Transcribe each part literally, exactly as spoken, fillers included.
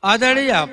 आदरणीय आप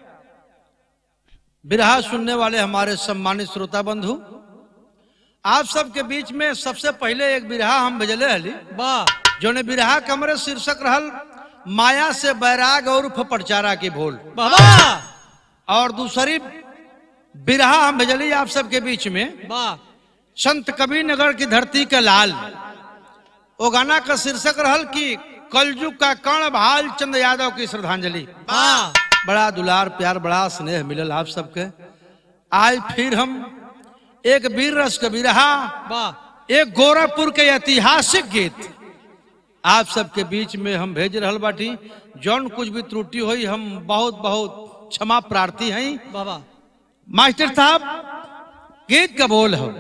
बिरहा सुनने वाले हमारे सम्मानित श्रोता बंधु, आप सबके बीच में सबसे पहले एक बिरहा हम भेजले हली जो ने बिरहा कमरे शीर्षक रहल माया से बैराग और फपटचारा की भोल, और दूसरी बिरहा हम भेजली आप सबके बीच में संत कबीर नगर की धरती का लाल। वो गाना का शीर्षक रहल कि कलयुग का कर्ण भाल चंद यादव की श्रद्धांजलि। बड़ा दुलार प्यार बड़ा स्नेह मिलल आप सबके। आज फिर हम एक वीर रस का बिरहा, एक गोरखपुर के ऐतिहासिक गीत आप सबके बीच में हम भेज रहल बाटी। जौन कुछ भी त्रुटि हुई हम बहुत बहुत क्षमा प्रार्थी हैं बाबा। मास्टर साहब गीत का बोल हो।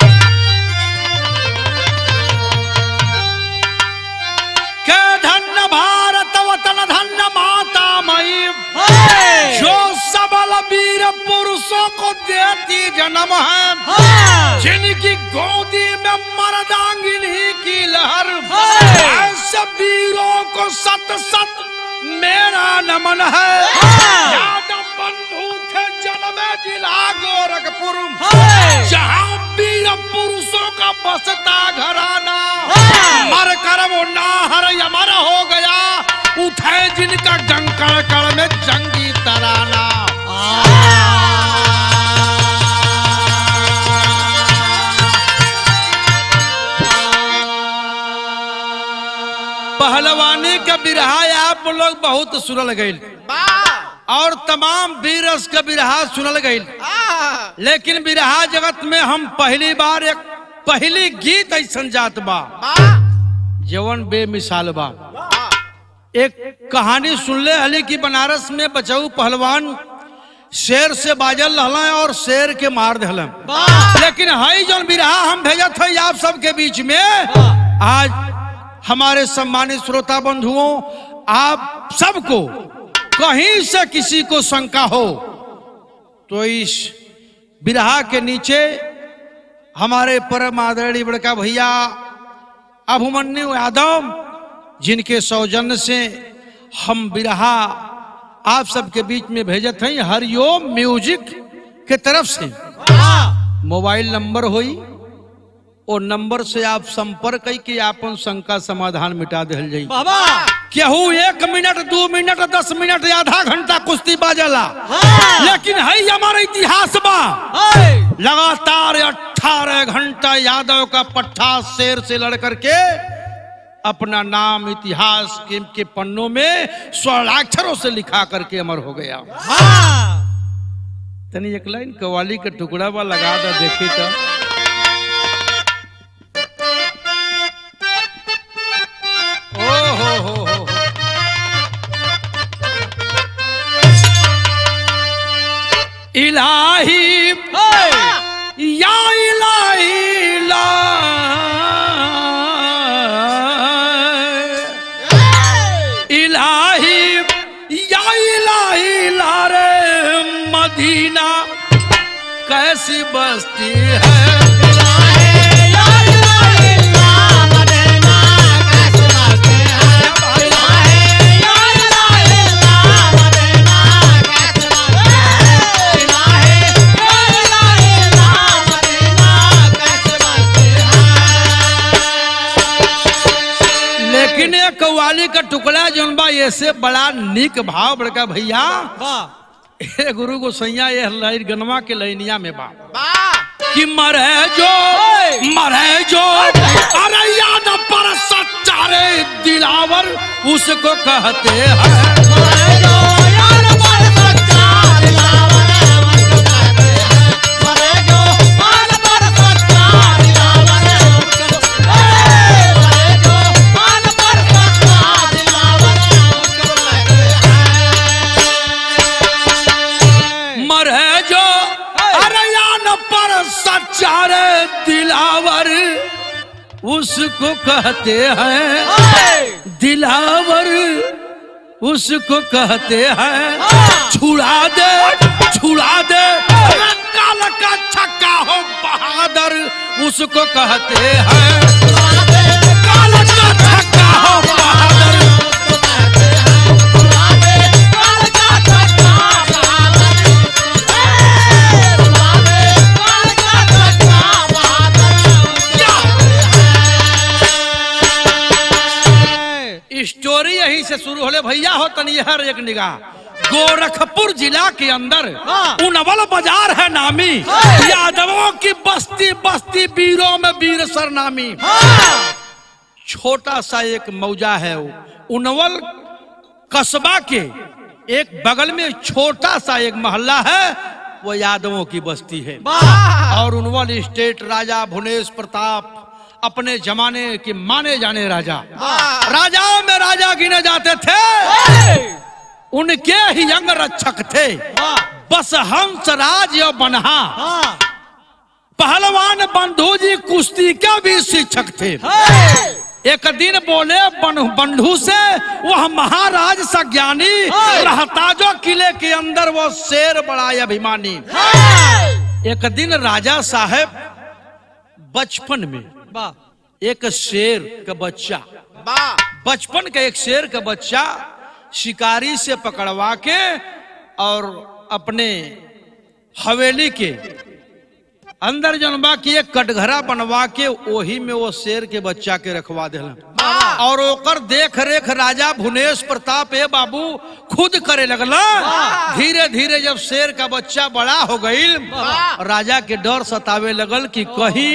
के धन्य भारत वतन धन्य माता मई, जो सबल वीर पुरुषों को देती जन्म है, जिनकी गोदी में मर्दांगिनी की लहर, ऐसे वीरों को सत सत मेरा नमन है। यादव बंधु थे जन्मे जिला गोरखपुर, जहाँ वीर पुरुषों का बसता घराना, मर कर वो नाहर अमर हो गया, उठे जिनका डंकर कड़ में जंगी तराना। पहलवानी का बिरहा आप लोग बहुत सुनल गईल और तमाम वीरस का बिरहा सुनल गईल, लेकिन बिरहा जगत में हम पहली बार एक पहली गीत ऐसा जात बा जवन बेमिसाल बा। एक कहानी सुनले हली कि बनारस में बचाऊ पहलवान शेर से बाजल रहला और शेर के मार दिला, लेकिन हई जौन बिरहा हम भेजत है आप सबके बीच में, आज हमारे सम्मानित श्रोता बंधुओं आप सबको कहीं से किसी को शंका हो तो इस बिरहा के नीचे हमारे परम आदरणीय बड़का भैया अभिमन्यु यादव, जिनके सौजन्य से हम बिरहा आप सबके बीच में भेजत हैं हरिओम म्यूजिक के तरफ से। मोबाइल नंबर होई ओ नंबर से आप संपर्क करके आपन शंका समाधान मिटा दिल जाई। केहू एक मिनट दो मिनट दस मिनट आधा घंटा कुश्ती बाजला, लेकिन है हमारा इतिहास बा लगातार अठारह घंटा यादव का पट्टा शेर से लड़ करके अपना नाम इतिहास के, के पन्नों में स्वर्णाक्षरों से लिखा करके अमर हो गया। तनी एक लाइन कवाली का टुकड़ा बा लगा दा देखे तो। ओ हो हो हो इलाही या इलाही ला इलाही या इलाही ला रे मदीना कैसी बस्ती है। कव्वाली का टुकड़ा जौन बा ऐसे बड़ा निक भाव बड़का भैया ए गुरु गोसैया ये लाइन गनवा के लाइनिया में बा कि मरे जो मरे जो अरे याद पर सच्चा रे दिलावर उसको कहते हैं। चारे दिलावर उसको कहते हैं, दिलावर उसको कहते हैं। छुड़ा दे छुड़ा दे काल का छक्का हो बहादुर उसको कहते हैं। काल का छक्का हो बहादुर स्टोरी यहीं से शुरू होले भैया हो तनी हर एक निगाह। गोरखपुर जिला के अंदर उनवल बाजार है नामी, यादवों की बस्ती बस्ती वीरों में वीर सरनामी। छोटा सा एक मौजा है वो उनवल कस्बा के एक बगल में छोटा सा एक मोहल्ला है, वो यादवों की बस्ती है। और उनवल स्टेट राजा भुवनेश प्रताप अपने जमाने के माने जाने राजा, राजाओं में राजा गिने जाते थे, उनके ही अंग रक्षक थे। बस हंस राज और बनहा पहलवान बंधु जी कुश्ती के भी शिक्षक थे। एक दिन बोले बंधु से, वह महाराज सज्ञानी रहता जो किले के अंदर वो शेर बड़ा अभिमानी। एक दिन राजा साहब बचपन में एक शेर का बच्चा, बचपन का एक शेर का बच्चा शिकारी से पकड़वा के और अपने हवेली के अंदर जनवा की एक कटघरा बनवा के वही में वो शेर के बच्चा के रखवा दिला। और ओकर देख रेख राजा भुवनेश प्रताप ए बाबू खुद करे लगला। धीरे धीरे जब शेर का बच्चा बड़ा हो गई, राजा के डर सतावे लगल कि कहीं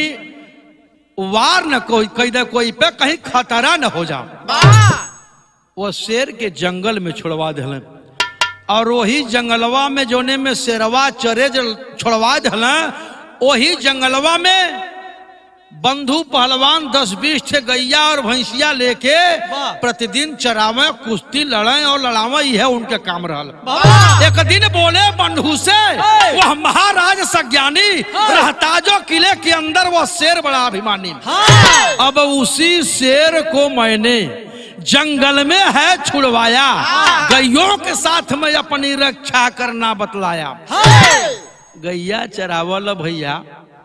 वार न कोई कही दे कोई पे, कहीं खतरा न हो जाओ। वो शेर के जंगल में छुड़वा दिले और वही जंगलवा में जोने में शेरवा चरे छुड़वा दिले, वही जंगलवा में बंधु पहलवान दस बीस ठे गैया और भैंसिया लेके प्रतिदिन चरावे, कुश्ती लड़े और लड़ावे, यह उनके काम रहल। एक दिन बोले बंधु से, वह महाराज सज्ञानी रहता जो किले के अंदर वो शेर बड़ा अभिमानी। अब उसी शेर को मैंने जंगल में है छुड़वाया, गैयों के साथ में अपनी रक्षा करना बतलाया। गैया चरावल भैया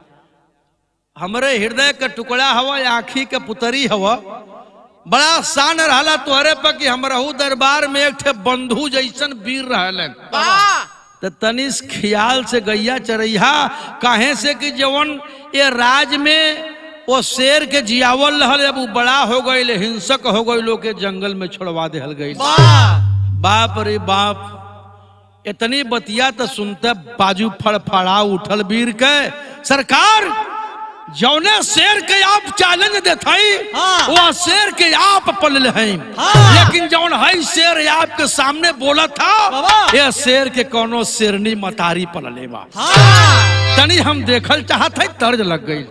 हमरे हृदय का टुकड़ा हवा, आखी के पुतरी हवा, बड़ा शान रहला तोहरे पर कि हमरहू दरबार में एक ठे बंधु जैसन वीर रहलन। तो तनिस ख्याल से गैया चरैया, काहे से कि जवन ये राज में वो शेर के जियावल रहल, अब बड़ा हो गई हिंसक हो गई, लोग के जंगल में छोड़वा देहल गई। बाप रे बाप, इतनी बतिया तो सुनते बाजू फड़फड़ा उठल वीर के। सरकार जौने शेर के आप चैलेंज देते वो शेर के आप पलल हैं, लेकिन जौन है शेर आपके सामने बोला था, ये शेर के कोनो शेरनी मतारी पलले बा। तनी हम देखल चाहते, तर्ज लग गई।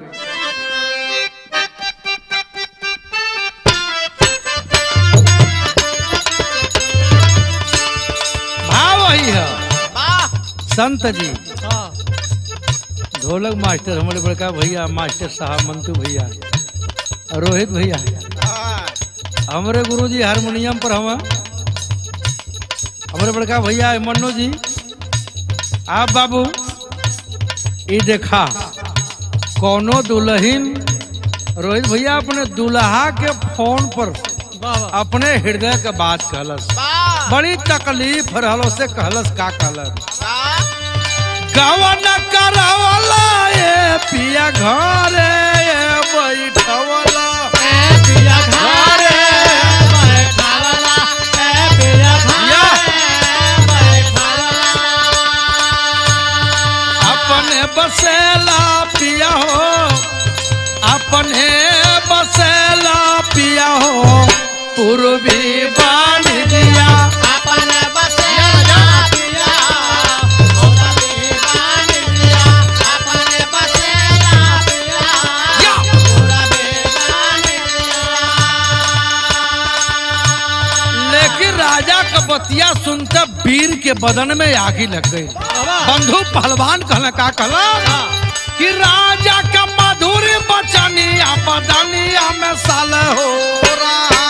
भाव वही है संत जी, ढोलक मास्टर हमारे बड़का भैया मास्टर साहब मंटू भैया, रोहित भैया, हमारे गुरुजी हारमोनियम पर, हम हमारे बड़का भैया मन्नू जी। आप बाबू ये देखा कौनो दुल्हन, रोहित भैया अपने दुल्हा के फोन पर अपने हृदय के बात कहलस, बड़ी तकलीफ रहलो से कहलस, का कहलस, गवन करवला ये पिया घरे बैठवला, ए पिया घरे बैठवला, ए पिया घरे बैठवला, अपने बसेला पिया हो, अपने बसेला पिया हो, पूर्वी बाण दिया, अपने बसेला पिया बतिया सुनते वीर के बदन में आगी लग गई। बंधु पहलवान कहला, का कहला कि राजा का मधुर बचनिया बदनिया में साल हो रहा,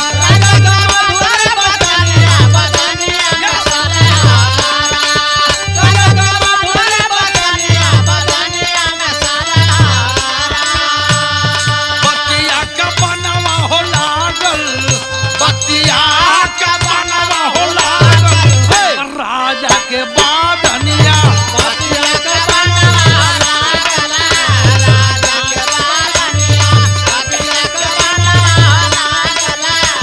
बतिया का बनवा हो लागल, बतिया का बनवा हो लागल, राजा के बादनिया, बतिया के बनवा लागल, राजा के बादनिया, बतिया के बनवा लागल,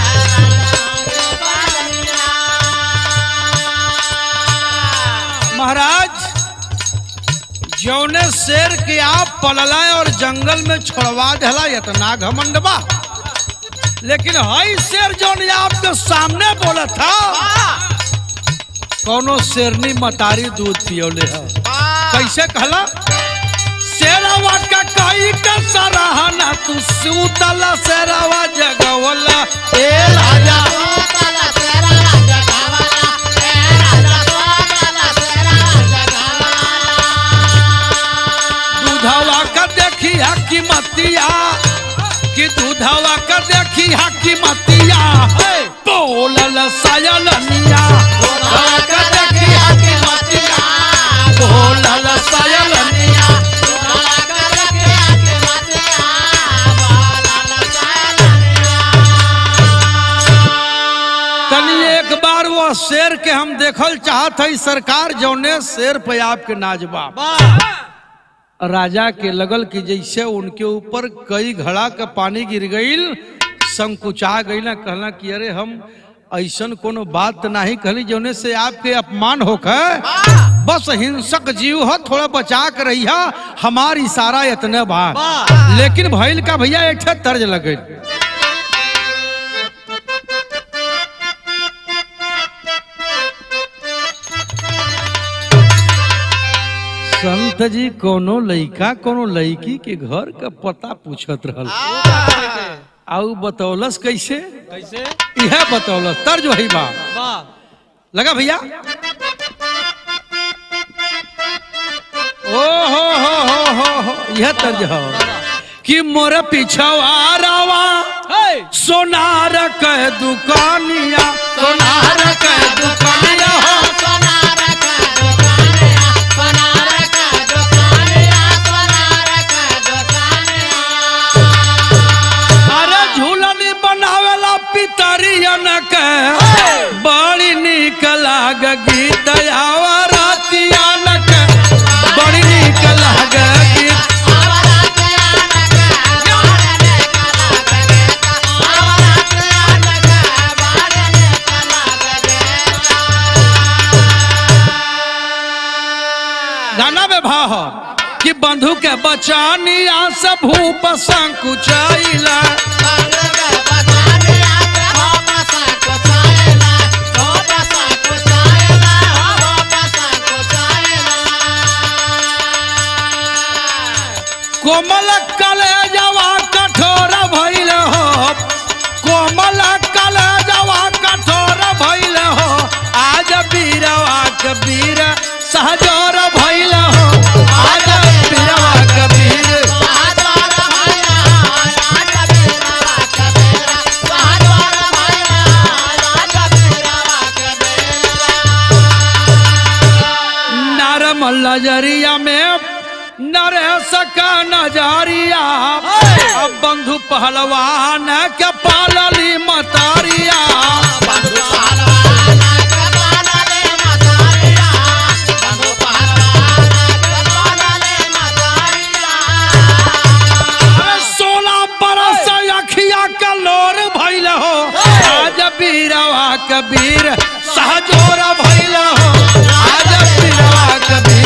जौने शेर के आप पलला और जंगल में छोड़वा दिला इतना घमंडबा, लेकिन हई शेर जौन आपके सामने बोला था कौनो शेरनी मतारी दूध पियोले है। कैसे कहला? शेरवा का कई का सराहना तू सूतला शेरवा जगवला ए राजा सूतला शेरवा जगवला ए राजा सूतला शेरवा जगवला। दूधवा का देखी हकीमतिया कि दूधवा का देखी हकीमतिया बोलल सायलनिया दूधवा का देखी हकीमतिया बोलल सायलनिया दूधवा का देखी हकीमतिया बोलल सायलनिया। तनी एक बार वो शेर के हम देखल चाहत है सरकार जौने शेर पे आपके नाजबा राजा के लगल कि जैसे उनके ऊपर कई घड़ा का पानी गिर गईल, संकुचा गई ना, कहला कि अरे हम ऐसन कोनो बात नहीं कहली जौने से आपके अपमान होकर, बस हिंसक जीव हो थोड़ा बचा कर रही है, हमारी इशारा इतने बात। लेकिन भैल का भैया एक तर्ज लग गई। संत जी कोनो लइका कोनो लइकी के घर का पता पूछत रहल, आउ बतौलस कैसे कैसे यह बतौलस तर्ज वही बा लगा भैया। ओ हो हो हो हो हो यह तर्ज हो कि मोर पिछवा रावा सोनार के दुकानिया सोनार के दुकानिया हो पितरियन के बड़ी निक लाग गीत आवरातियन के बड़ी निक लाग गीत गाना में भाव कि बंधु के बचानिया से भूप संकुचाइला कोमल कलेजवा कठोर भइल हो कोमल कलेजवा कठोर भइल हो आज बीरवा के वीर सहजोर भइल हो आज बीरवा के वीर सहजोर भइल हो आज बीरवा के वीर सहजोर भइल हो आज बीरवा के वीर। नरम लजरिया में नरेश का नजारिया अब बंधु पहलवान के पालली मतारिया बंधु पहलवान के पालली मतारिया बंधु पहलवान के पालली मतारिया। सोलह बरस अखिया का लोर भइल हो आज बीरवा के वीर सहजोर भइल हो आज बीरवा के वीर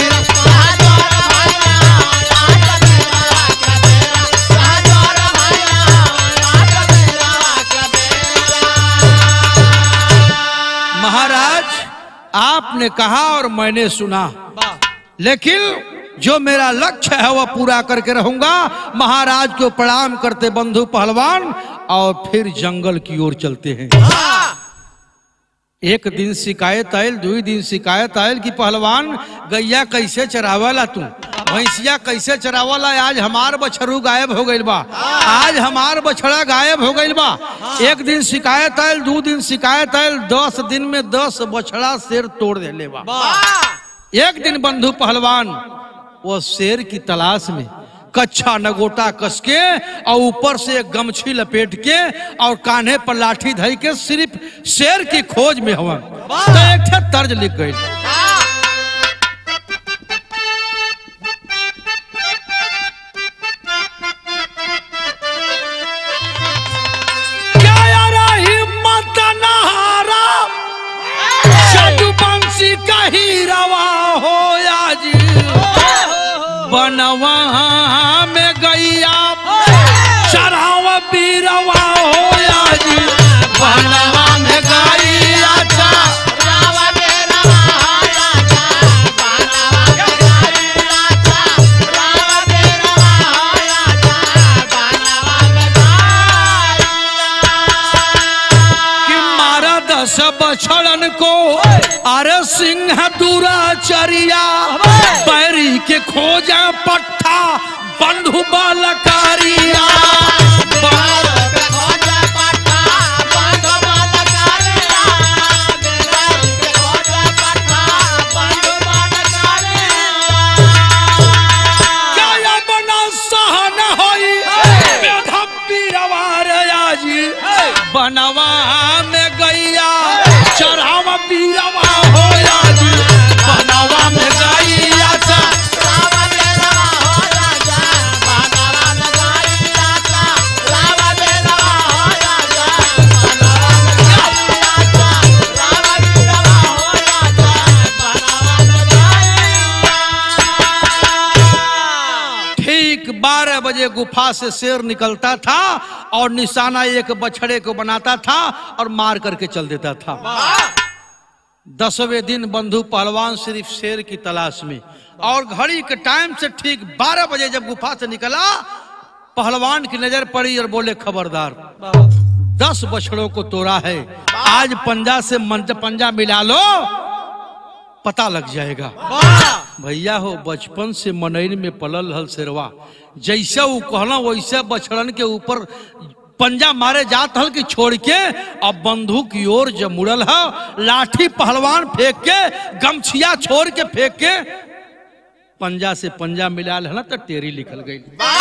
आपने कहा और मैंने सुना, लेकिन जो मेरा लक्ष्य है वह पूरा करके रहूंगा। महाराज को प्रणाम करते बंधु पहलवान और फिर जंगल की ओर चलते हैं। एक दिन शिकायत आयल, दो दिन शिकायत आयल कि पहलवान गैया कैसे चरावाला तू, भैंसिया कैसे चरावाला, आज हमार बछरू गायब हो गइल बा, आज हमार बछड़ा गायब हो गइल बा। एक दिन शिकायत आयल, दो दिन शिकायत आयल, दस दिन में दस बछड़ा शेर तोड़ देले बा। एक दिन बंधु पहलवान वो शेर की तलाश में कच्चा नगोटा कस के और ऊपर से एक गमछी लपेट के और कान्हे पर लाठी धई के सिर्फ शेर की खोज में हवन। तो एक तर्ज लिख गई, क्या यारा हिम्मत नहारा का हीरावा हो आज बछड़न को अरे सिंह दुराचरिया पैरी के खोजा पट्टा बंधु बालकारिया बनवा में गैया चढ़ावा पीरवा हो राजी बनवा में गैया चढ़ावा पीरवा हो राजा बनवा में गैया चढ़ावा पीरवा हो राजा बनवा में गैया चढ़ावा पीरवा हो राजा बनवा में गैया। ठीक बारह बजे गुफा से शेर निकलता था और निशाना एक बछड़े को बनाता था और मार करके चल देता था। दसवें दिन बंधु पहलवान सिर्फ शेर की तलाश में और घड़ी के टाइम से ठीक बारह बजे जब गुफा से निकला पहलवान की नजर पड़ी और बोले खबरदार दस बछड़ों को तोड़ा है आज पंजा से पंजा मिला लो पता लग जाएगा। भैया हो बचपन से मनैन में पलल हल शेरवा जैसे वो कहला वैसे बछड़न के ऊपर पंजा मारे जात हल कि छोड़ के अब बंदूक की ओर जब मुड़ल है लाठी पहलवान फेंक के गमछिया छोड़ के फेंक के पंजा से पंजा मिला है ना तो टेरी निकल गई।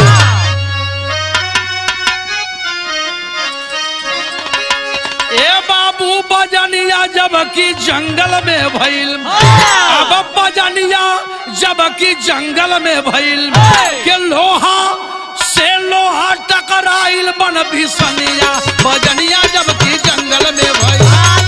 ए बाबू बजनिया जब की जंगल में भइल अब बजनिया जब की जंगल में भइल के लोहा से लोहा टकराइल बन भीषनिया बजनिया जब की जंगल में भइल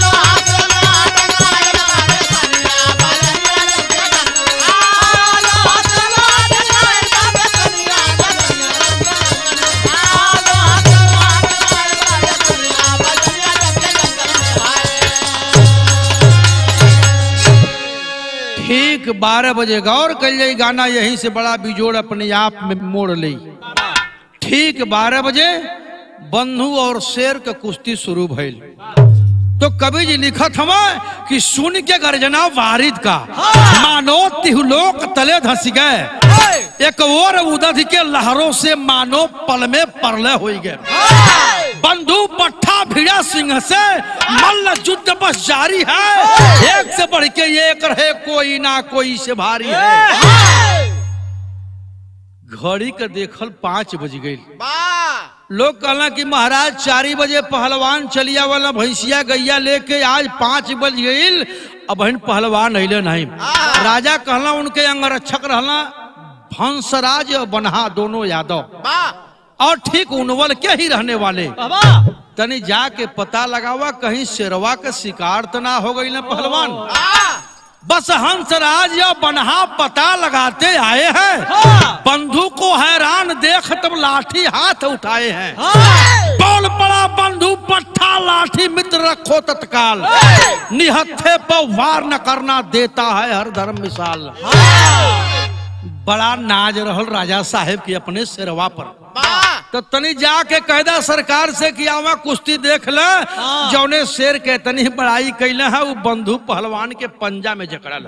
ठीक बारह बजे गौर कर ले गाना यहीं से बड़ा बिजोड़ अपने आप में मोड़ ले। ठीक बारह बजे बंधु और शेर का कुश्ती शुरू भइल तो कवि जी लिखत हमें कि सुन के गर्जना वारिद का मानो तिहुलोक तले धस गए एक और उदध के लहरों से मानो पल में परले हो गए। बंधु पट्टा भिड़ा सिंह से मल्ल युद्ध बस जारी है एक से बढ़ के एक रहे कोई ना कोई से भारी है। घड़ी का देखल पांच बज गई लोग कहला कि महाराज चार बजे पहलवान चलिया वाला भैंसिया गैया लेके आज पांच बज गई अब पहलवान अले नहीं। राजा कहला उनके अंगरक्षक रहला हंसराज और बनहा दोनों यादव और ठीक उनवल के ही रहने वाले तनी जाके पता लगावा कहीं शेरवा का शिकार तो ना हो गई ना पहलवान। बस हंसराज या बनहा पता लगाते आए हैं बंधु को हैरान देख तब लाठी हाथ उठाए हैं बोल पड़ा बंधु पट्टा लाठी मित्र रखो तत्काल निहत्थे पर वार न करना देता है हर धर्म मिसाल। बड़ा नाज रहल राजा साहेब की अपने शेरवा पर तो तनी जाके कहदा सरकार से कि आवा कुश्ती देख ले जौने शेर के तनी बड़ाई कैले है वो बंधु पहलवान के पंजा में जकड़ल।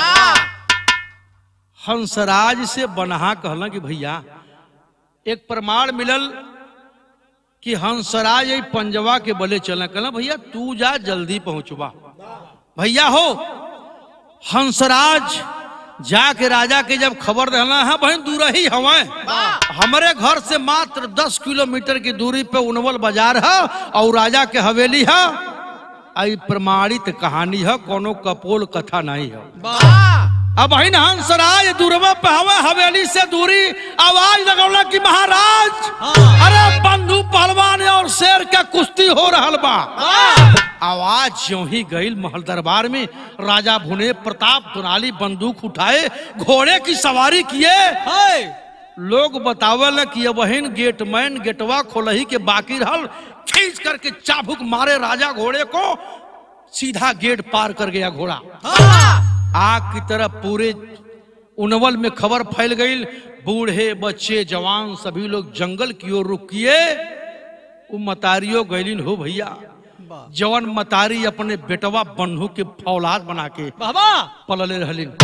हंसराज से बनहा कहला कि भैया एक प्रमाण मिलल कि हंसराज यही पंजवा के बले चला कहला भैया तू जा जल्दी पहुंचवा। भैया हो हंसराज जाके राजा के जब खबर देना है बहन दूर ही हवाएं हमारे घर से मात्र दस किलोमीटर की दूरी पे उनवल बाजार है और राजा के हवेली है। आई प्रमाणित कहानी है कोनो कपोल कथा नहीं है। अब बहन हंसराज दूरवा पे हवा हवेली से दूरी आवाज लगौला कि महाराज अरे बंधु पहलवान और शेर का कुश्ती हो रहा बा। आवाज जो ही गई महल दरबार में राजा भुने प्रताप दुनाली बंदूक उठाए घोड़े की सवारी किए। लोग बतावल कि बहन गेटमैन गेटवा खोलही के बाकी रहल खींच करके चाबुक मारे राजा घोड़े को सीधा गेट पार कर गया घोड़ा। आग की तरह पूरे उनवल में खबर फैल गई। बूढ़े बच्चे जवान सभी लोग जंगल की ओर रुक किए। वो मतारियों गैलिन हो भैया जवन मतारी अपने बेटवा बन्हू के फौलाद बना के पलले रहलिन।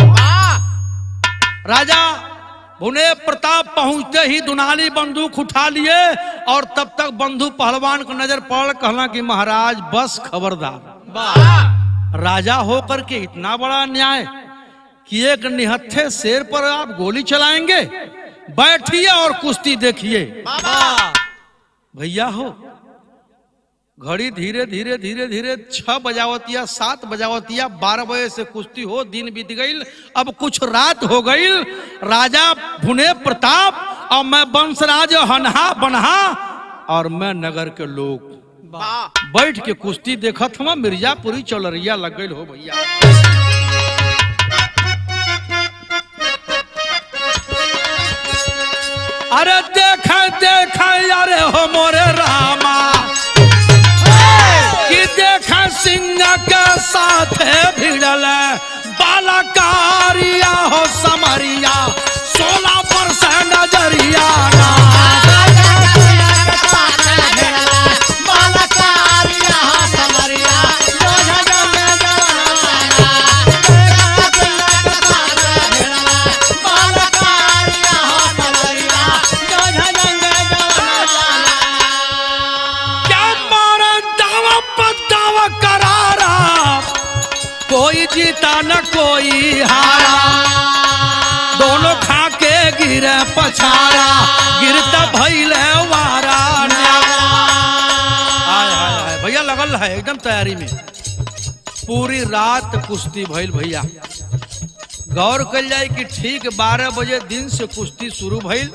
राजा भुने प्रताप पहुंचते ही दुनाली बंदूक उठा लिए और तब तक बंधु पहलवान को नजर पड़ कहला कि महाराज बस खबरदार। राजा होकर के इतना बड़ा अन्याय कि एक निहत्थे शेर पर आप गोली चलाएंगे, बैठिए और कुश्ती देखिए। भैया हो घड़ी धीरे धीरे धीरे धीरे छह बजावतिया सात बजावतिया बारह बजे से कुश्ती हो, दिन बीत गई, अब कुछ रात हो गई। राजा भुने प्रताप और मैं वंशराज हनहा बनहा और मैं नगर के लोग बैठ के कुश्ती देखत हम। मिर्जापुरी चौलरिया लग गई हो भैया। अरे देख देख अरे हो मोरे रामा कि देख सिंह के साथ भिड़ल बालकारिया हो समरिया सोलह परसेंट नजरिया जीता न कोई हारा, दोनों खा के गिरे पछाड़ा, गिरता भइल वारा। हाय हाय हाय भैया लगल है एकदम तैयारी में। पूरी रात कुश्ती भइल भैया। गौर कर जाए कि ठीक बारह बजे दिन से कुश्ती शुरू भइल।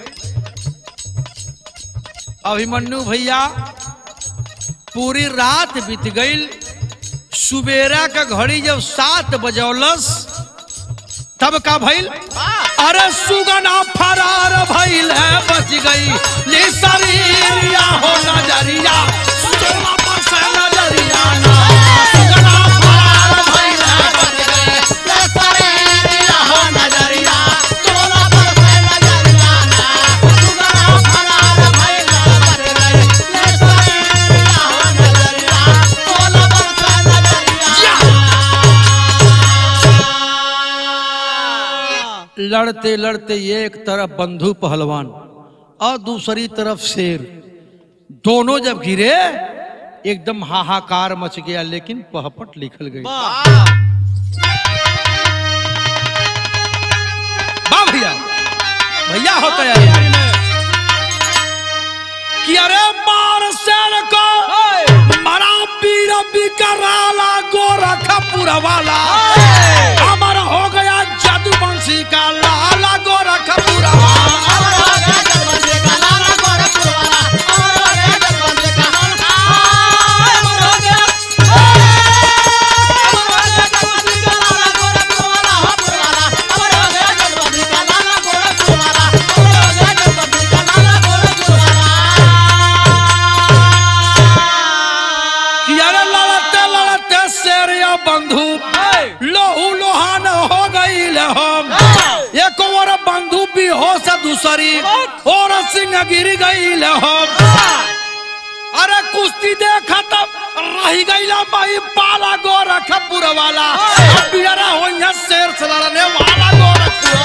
अभिमन्यु भैया पूरी रात बीत गई। सुबेरा का घड़ी जब सात बजौलस तब का भइल, अरे सुगना फरार भइल है, बच गई ले शरीरिया हो नजरिया सोलह परसेंट नजरिया ना। सुगना फरार भइल है, बच गई ले शरीरिया हो नजरिया सोलह परसेंट नजरिया ना। सुगना फरार भइल है, बच गई ले शरीरिया हो नजरिया सोलह परसेंट नजरिया। लड़ते लड़ते एक तरफ बंधु पहलवान और दूसरी तरफ शेर, दोनों जब गिरे एकदम हाहाकार मच गया, लेकिन पहपट लिखल गई। वाह भैया भैया हो तैयारी कि अरे मार शेर को मरा पीर बिकराला गोरखपुर वाला, अमर हो गया जदुवंशी का लाला गोरखपुर वाला। बंधु लोहू लोहान हो गई हम, एक और बंधु भी हो सा दूसरी और सिंह गिर गई हम। अरे कुश्ती देखा तब रह गई भाई पाला गोरखपुर वाला, बिरा हो यहाँ शेर से लड़ने वाला गोरखपुर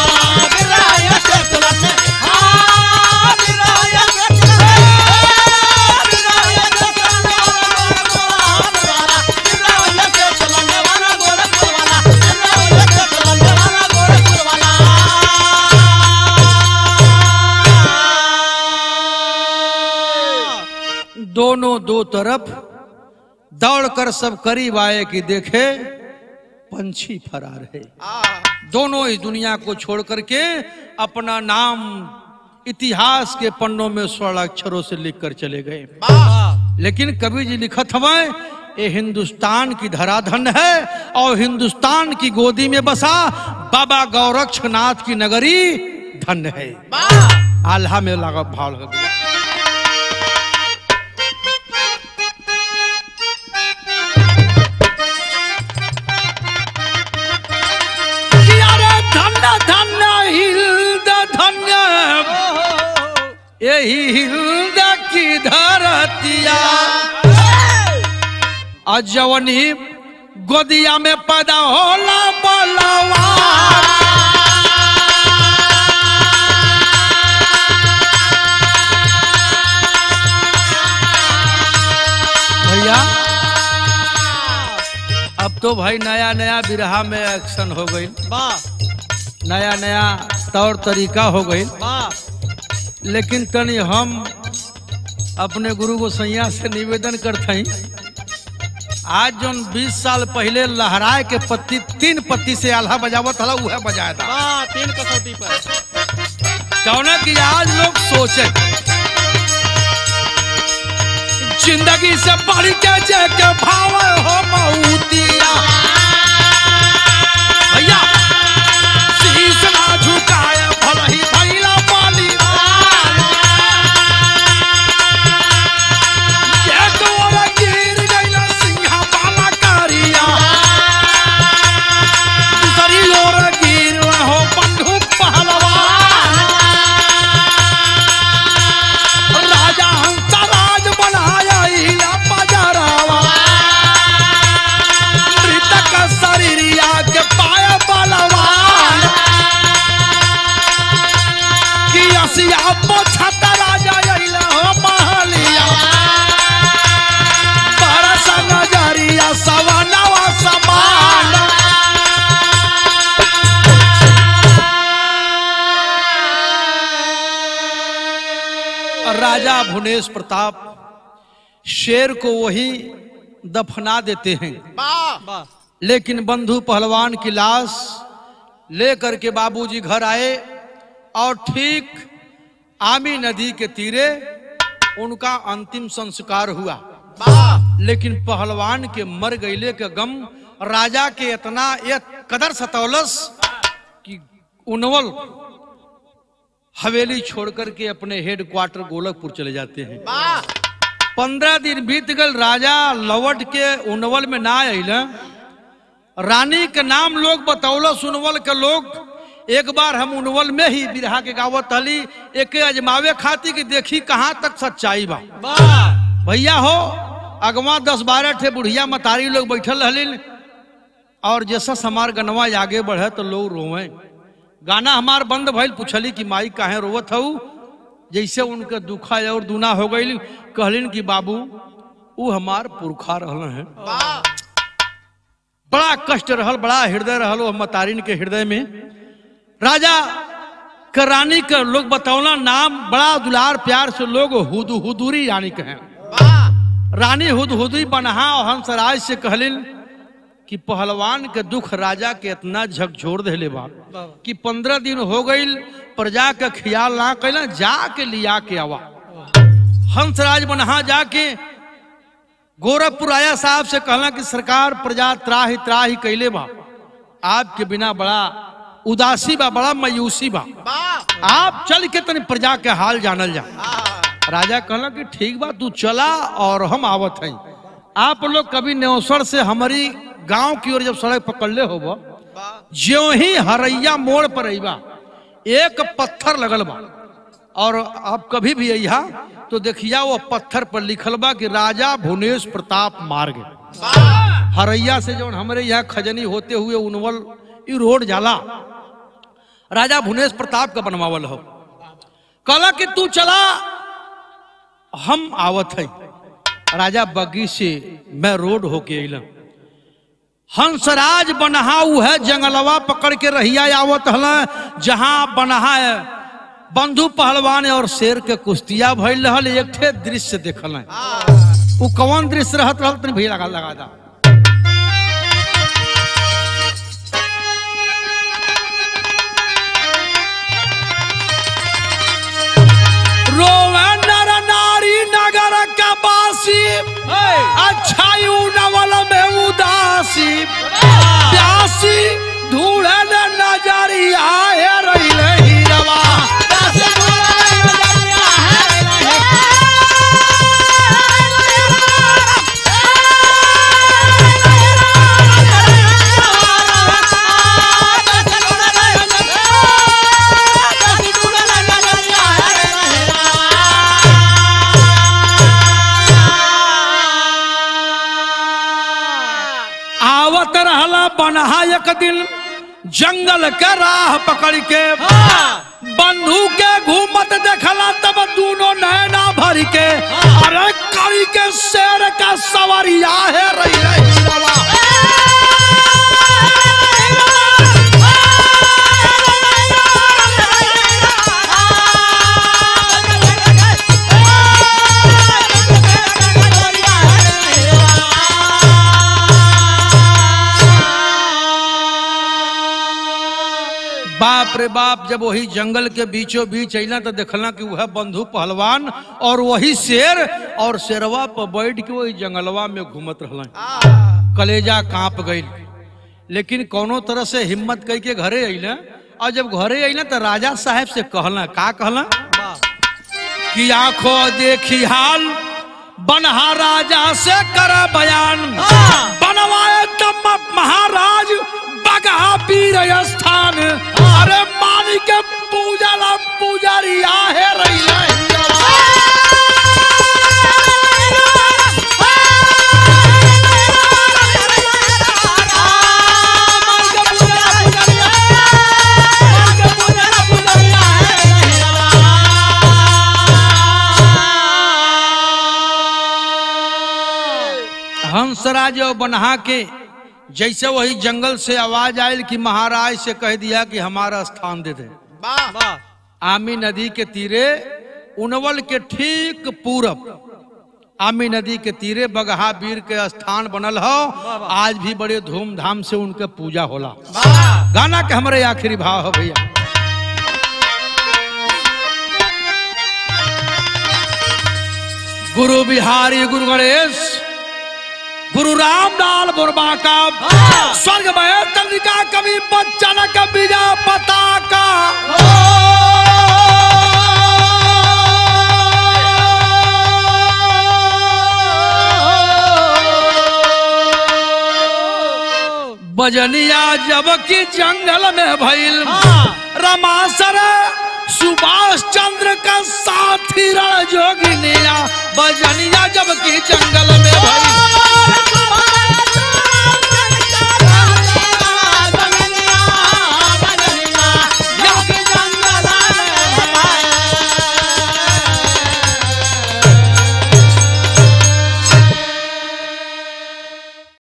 दोनों दो तरफ दौड़कर सब करीब आए कि देखे पंछी फरार है। दोनों इस दुनिया को छोड़ करके अपना नाम इतिहास के पन्नों में स्वर्ण अक्षरों से लिखकर चले गए। लेकिन कवि जी लिखत हमें ये हिंदुस्तान की धराधन है और हिंदुस्तान की गोदी में बसा बाबा गोरक्षनाथ की नगरी धन्य है। आल्हा में लगा भाव हो गया। धन्य हिल्द धन्य यही हिल्द की धरतिया, अजवनी गोदिया में पैदा होला बलवा। भैया अब तो भाई नया नया बिरहा में एक्शन हो गई, नया नया तौर तरीका हो गई, लेकिन तनी हम अपने गुरु गोसैया से निवेदन करते हैं, आज जो बीस साल पहले लहराए के पत्ती तीन पत्ती से आल्हा बजावत हला वह बजाया था तीन कसौटी पर। कौन की आज लोग सोचे जिंदगी से बढ़ के जे के भाव हो मऊतिया। भैया शीश ना झुकाए भले ही भैला बाली एक और गिर गइला सिंहा बाला करिया, दूसरी ओर गिर हो बंधु पहलवान। राजा हंसराज बनाया इला बजारावा, मृतक शरीरिया के पाया बलवान। कि असिया पोछत राजा इला हो महलिया, बरस नजरिया सवनवा समान। राजा भुवनेश प्रताप शेर को वही दफना देते हैं, लेकिन बंधु पहलवान की लाश लेकर के बाबूजी घर आए और ठीक आमी नदी के तीरे उनका अंतिम संस्कार हुआ। लेकिन पहलवान के मर गईले के गम राजा के इतना एक कदर सतौलस कि उनवल हवेली छोड़कर के अपने हेड क्वार्टर गोलकपुर चले जाते हैं। पंद्रह दिन बीत गए, राजा लौट के उनवल में ना आइल। रानी के नाम लोग बतौलस उनवल के लोग। एक बार हम उनवल में ही बिरहा के गावत हली एक अजमावे खाती कि देखी कहाँ तक सच्चाई बा। भैया हो अगवा दस बारह ठे बुढ़िया मतारी लोग बैठल रहलिन और जैसा हमार गनवा आगे बढ़े तो लोग रोवे। गाना हमार बंद भइल, पूछली कि माई काहे रोवत हऊ। जैसे उनके दुखा और दूना हो गई, कहलिन कि बाबू वो हमार पुरखा रहल है। बड़ा कष्ट रहल, बड़ा हृदय रहल वो मतारिन के हृदय में। राजा के रानी के लोग बतौला नाम बड़ा दुलार प्यार से लोग हुद हुदूरी रानी के हैं। रानी हुद हुदुई बनहा और हंसराज से कहलिन कि पहलवान के दुख राजा के इतना झकझोर देले बा कि पंद्रह दिन हो गई प्रजा का ख्याल ना कैला, जाके लिया के आवा। हंसराज बनहा जाके गोरखपुर आया साहब से कहला कि सरकार प्रजा त्राही त्राही कैले बा, आपके बिना बड़ा उदासी बा, बड़ा मायूसी बा, आप चल के तनी प्रजा के हाल जानल जा। राजा कहला कि ठीक बा तू चला और हम आवत हैं। आप लोग कभी नेवसर से हमारी गांव की ओर जब सड़क पकड़ ले हो ज्यों ही हरैया मोड़ पर अइबा एक पत्थर लगल बा और आप कभी भी अइहा तो देखिया वो पत्थर पर लिखल बा कि राजा भुवनेश प्रताप मार गए। हरैया से जो हमारे यहाँ खजनी होते हुए उनवल ई रोड जाला राजा भुवनेश प्रताप का बनवावल हो। कहला कि तू चला हम आवत है। राजा बग्गी से मैं रोड होके अइला। हंसराज बनहाऊ है जंगलवा पकड़ के रहिया आवत हला जहां बनहा है बंधु पहलवान और शेर के कुश्तिया भइल रहल। एक ठे दृश्य देखल है, वो कौन दृश्य रहत रहल तनी भैया लगा लगा दा। रोवे नर नारी नगर का बासी, अच्छाई नवल में उदासी, प्यासी धूड़े नजरिया है रहिले हीरवा। आवत रहला बनहा एक दिन जंगल के राह पकड़ के, बंधु के घूमत देखला तब दोनों नैना भर के, अरे करी के शेर का सवरिया है रही रही रवा। बाप रे बाप, जब वही जंगल के बीचों बीच अला तो देखला कि वह बंधु पहलवान और वही शेर और शेरवा पर बैठ के वही जंगलवा में घूमत रहला। कलेजा कांप गई, लेकिन कोनो तरह से हिम्मत कई के घरे अइला। और जब घरे अइला तो राजा साहब से कहला, का कहला कि आंखों देखी हाल बनहा राजा से करा बयान, बनवाए तब महाराज बगहा पीर स्थान, अरे मानी के पूजा ला पुजारिया है रही रही। हंसराज और बनहा के जैसे वही जंगल से आवाज आयल कि महाराज से कह दिया कि हमारा स्थान दे दे। आमी नदी के तीरे उनवल के ठीक पूरब आमी नदी के तीरे बगहा वीर के स्थान बनल हो। आज भी बड़े धूमधाम से उनके पूजा होला। गाना के हमारे आखिरी भाव हो भैया। गुरु बिहारी गुरु गणेश गुरु रामलाल बुर्मा का स्वर्ग में तनिका कवि बच्चन का बीजा पताका, बजनिया जब की जंगल में भइल, रमासर सुभाष चंद्र का साथी रण जोगिनिया, बजनिया जब की जंगल में भइल।